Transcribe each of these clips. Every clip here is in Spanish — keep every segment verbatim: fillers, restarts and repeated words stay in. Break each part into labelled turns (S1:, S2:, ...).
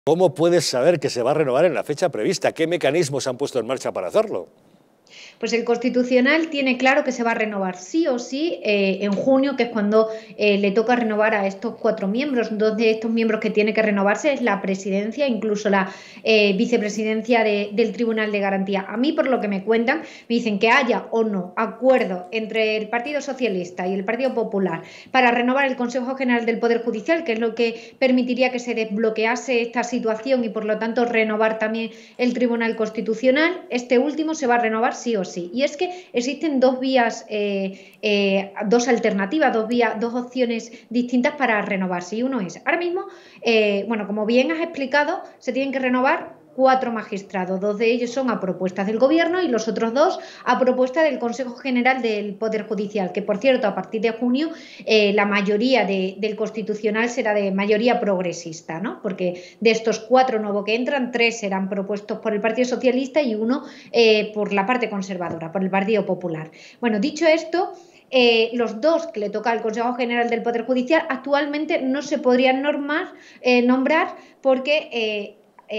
S1: ¿Cómo puedes saber que se va a renovar en la fecha prevista? ¿Qué mecanismos han puesto en marcha para hacerlo?
S2: Pues el Constitucional tiene claro que se va a renovar sí o sí eh, en junio, que es cuando eh, le toca renovar a estos cuatro miembros. Dos de estos miembros que tiene que renovarse es la presidencia, incluso la eh, vicepresidencia de, del Tribunal de Garantía. A mí, por lo que me cuentan, me dicen que haya o no acuerdo entre el Partido Socialista y el Partido Popular para renovar el Consejo General del Poder Judicial, que es lo que permitiría que se desbloquease esta situación y, por lo tanto, renovar también el Tribunal Constitucional. Este último se va a renovar sí o sí. Y es que existen dos vías, eh, eh, dos alternativas, dos vías, dos opciones distintas para renovarse. Y uno es, ahora mismo, eh, bueno, como bien has explicado, se tienen que renovar cuatro magistrados. Dos de ellos son a propuestas del Gobierno y los otros dos a propuesta del Consejo General del Poder Judicial, que, por cierto, a partir de junio eh, la mayoría de, del Constitucional será de mayoría progresista, ¿no? Porque de estos cuatro nuevos que entran, tres serán propuestos por el Partido Socialista y uno eh, por la parte conservadora, por el Partido Popular. Bueno, dicho esto, Eh, los dos que le toca al Consejo General del Poder Judicial actualmente no se podrían normar, eh, nombrar porque eh,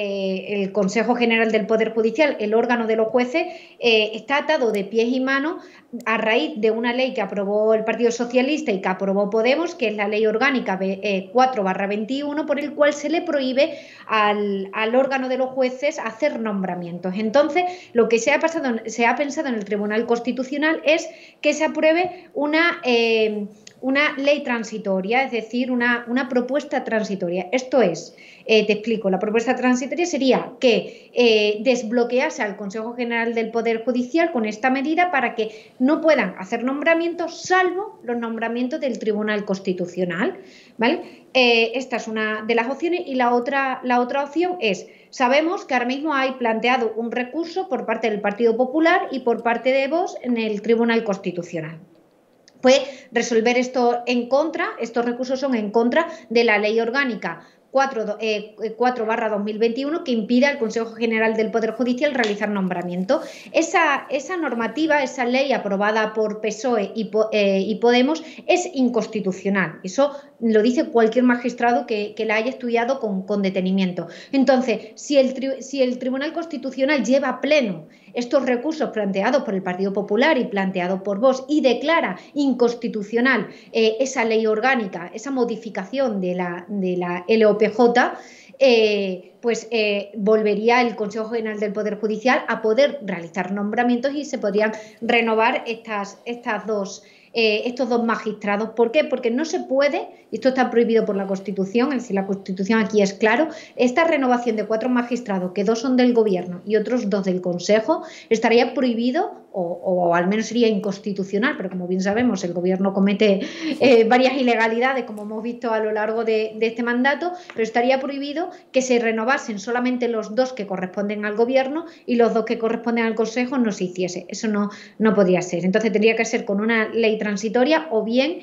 S2: eh, el Consejo General del Poder Judicial, el órgano de los jueces, eh, está atado de pies y manos a raíz de una ley que aprobó el Partido Socialista y que aprobó Podemos, que es la Ley Orgánica cuatro barra veintiuno, por el cual se le prohíbe al, al órgano de los jueces hacer nombramientos. Entonces, lo que se ha, pasado, se ha pensado en el Tribunal Constitucional es que se apruebe una... Eh, una ley transitoria, es decir, una, una propuesta transitoria. Esto es, eh, te explico, la propuesta transitoria sería que eh, desbloquease al Consejo General del Poder Judicial con esta medida para que no puedan hacer nombramientos salvo los nombramientos del Tribunal Constitucional, ¿vale? Eh, esta es una de las opciones y la otra, la otra opción es, sabemos que ahora mismo hay planteado un recurso por parte del Partido Popular y por parte de Vox en el Tribunal Constitucional. Pues resolver esto en contra, estos recursos son en contra de la Ley Orgánica cuatro barra dos mil veintiuno que impide al Consejo General del Poder Judicial realizar nombramiento. Esa, esa normativa, esa ley aprobada por P S O E y, eh, y Podemos es inconstitucional. Eso lo dice cualquier magistrado que, que la haya estudiado con, con detenimiento. Entonces, si el, si el Tribunal Constitucional lleva a pleno estos recursos planteados por el Partido Popular y planteados por Vox y declara inconstitucional eh, esa ley orgánica, esa modificación de la, de la L O P J, eh, pues eh, volvería el Consejo General del Poder Judicial a poder realizar nombramientos y se podrían renovar estas, estas dos Eh, estos dos magistrados. ¿Por qué? Porque no se puede, y esto está prohibido por la Constitución, es decir, la Constitución aquí es claro, esta renovación de cuatro magistrados, que dos son del Gobierno y otros dos del Consejo, estaría prohibido o, o al menos sería inconstitucional, pero como bien sabemos el Gobierno comete eh, varias ilegalidades, como hemos visto a lo largo de, de este mandato, pero estaría prohibido que se renovasen solamente los dos que corresponden al Gobierno y los dos que corresponden al Consejo no se hiciese. Eso no, no podría ser. Entonces tendría que ser con una ley transitoria o bien,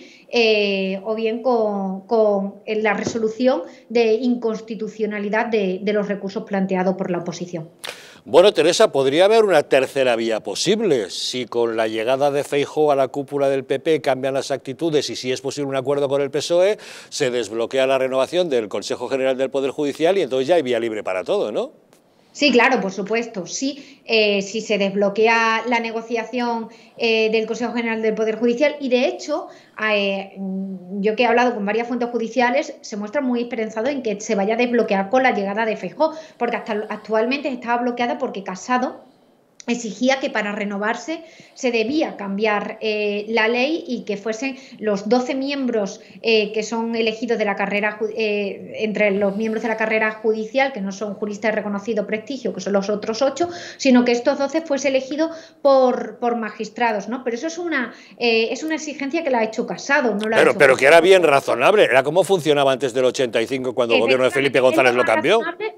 S2: eh, o bien con, con la resolución de inconstitucionalidad de, de los recursos planteados por la oposición.
S1: Bueno, Teresa, ¿podría haber una tercera vía posible? Si con la llegada de Feijóo a la cúpula del P P cambian las actitudes y si es posible un acuerdo con el P S O E, se desbloquea la renovación del Consejo General del Poder Judicial y entonces ya hay vía libre para todo, ¿no?
S2: Sí, claro, por supuesto. Sí, eh, si se desbloquea la negociación eh, del Consejo General del Poder Judicial y, de hecho, eh, yo que he hablado con varias fuentes judiciales, se muestra muy esperanzado en que se vaya a desbloquear con la llegada de Feijóo, porque hasta actualmente estaba bloqueada porque Casado exigía que para renovarse se debía cambiar eh, la ley y que fuesen los doce miembros eh, que son elegidos de la carrera, eh, entre los miembros de la carrera judicial, que no son juristas de reconocido prestigio, que son los otros ocho, sino que estos doce fuese elegido por, por magistrados, ¿no? Pero eso es una, eh, es una exigencia que la ha hecho Casado, no la
S1: pero,
S2: ha hecho
S1: pero
S2: Casado.
S1: que era bien razonable, era como funcionaba antes del ochenta y cinco cuando el gobierno de Felipe González lo cambió.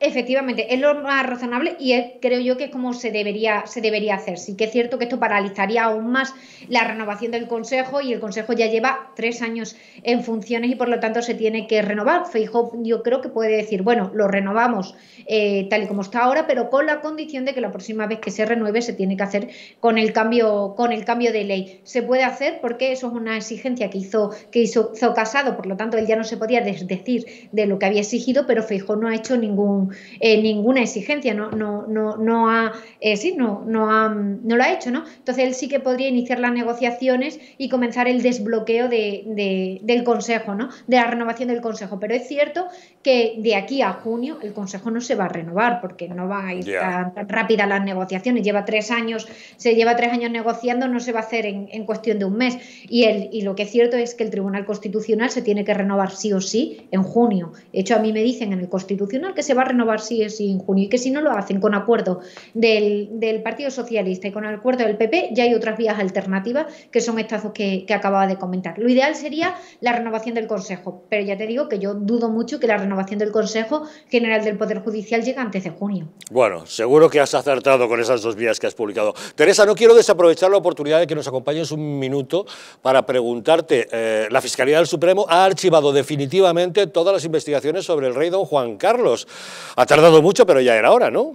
S2: Efectivamente, es lo más razonable y es, creo yo que es como se debería, se debería hacer. Sí que es cierto que esto paralizaría aún más la renovación del Consejo y el Consejo ya lleva tres años en funciones y por lo tanto se tiene que renovar. Feijóo yo creo que puede decir, bueno, lo renovamos eh, tal y como está ahora, pero con la condición de que la próxima vez que se renueve se tiene que hacer con el cambio, con el cambio de ley. Se puede hacer porque eso es una exigencia que hizo, que hizo, hizo Casado, por lo tanto él ya no se podía desdecir de lo que había exigido, pero Feijóo no ha hecho ningún Eh, ninguna exigencia, no, no, no, no ha, eh, sí, no, no, ha, no lo ha hecho, ¿no? Entonces él sí que podría iniciar las negociaciones y comenzar el desbloqueo de, de, del Consejo, ¿no? De la renovación del Consejo. Pero es cierto que de aquí a junio el Consejo no se va a renovar porque no van a ir yeah. tan, tan rápidas las negociaciones. Lleva tres años, se lleva tres años negociando, no se va a hacer en, en cuestión de un mes. Y, el, y lo que es cierto es que el Tribunal Constitucional se tiene que renovar sí o sí en junio. De hecho, a mí me dicen en el Constitucional que se va a renovar sí o sí en junio y que si no lo hacen con acuerdo del, del Partido Socialista y con el acuerdo del P P, ya hay otras vías alternativas que son estas que, que acababa de comentar. Lo ideal sería la renovación del Consejo, pero ya te digo que yo dudo mucho que la renovación del Consejo General del Poder Judicial llegue antes de junio.
S1: Bueno, seguro que has acertado con esas dos vías que has publicado. Teresa, no quiero desaprovechar la oportunidad de que nos acompañes un minuto para preguntarte, eh, la Fiscalía del Supremo ha archivado definitivamente todas las investigaciones sobre el rey don Juan Carlos. Ha tardado mucho, pero ya era hora, ¿no?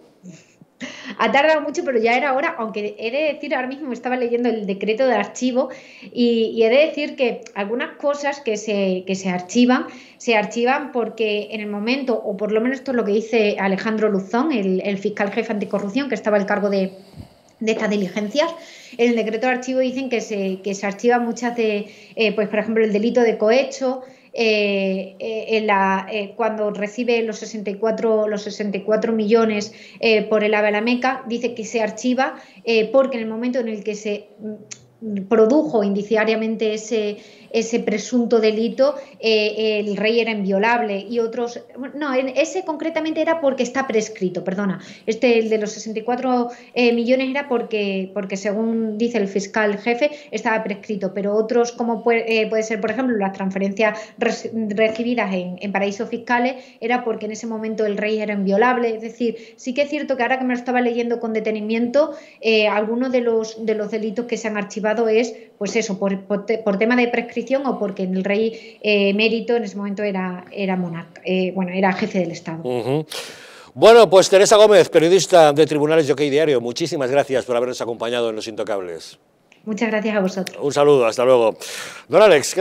S2: Ha tardado mucho, pero ya era hora, aunque he de decir, ahora mismo estaba leyendo el decreto de archivo y, y he de decir que algunas cosas que se, que se archivan, se archivan porque en el momento, o por lo menos esto es lo que dice Alejandro Luzón, el, el fiscal jefe anticorrupción, que estaba al cargo de, de estas diligencias, en el decreto de archivo dicen que se, que se archivan muchas de, eh, pues por ejemplo, el delito de cohecho, Eh, eh, en la, eh, cuando recibe los sesenta y cuatro, los sesenta y cuatro millones eh, por el AVE a la Meca, dice que se archiva eh, porque en el momento en el que se produjo indiciariamente ese, ese presunto delito, eh, el rey era inviolable y otros, no, ese concretamente era porque está prescrito, perdona, este el de los sesenta y cuatro eh, millones era porque, porque según dice el fiscal jefe estaba prescrito, pero otros como puede, eh, puede ser por ejemplo las transferencias res, recibidas en, en paraísos fiscales era porque en ese momento el rey era inviolable, es decir, sí que es cierto que ahora que me lo estaba leyendo con detenimiento, eh, algunos de los, de los delitos que se han archivado es, pues eso, por, por, por tema de prescripción o porque el rey eh, emérito en ese momento era, era monarca, eh, bueno, era jefe del Estado.
S1: Uh-huh. Bueno, pues Teresa Gómez, periodista de Tribunales de OK Diario, muchísimas gracias por habernos acompañado en Los Intocables.
S2: Muchas gracias a vosotros.
S1: Un saludo, hasta luego. Don Alex, ¿qué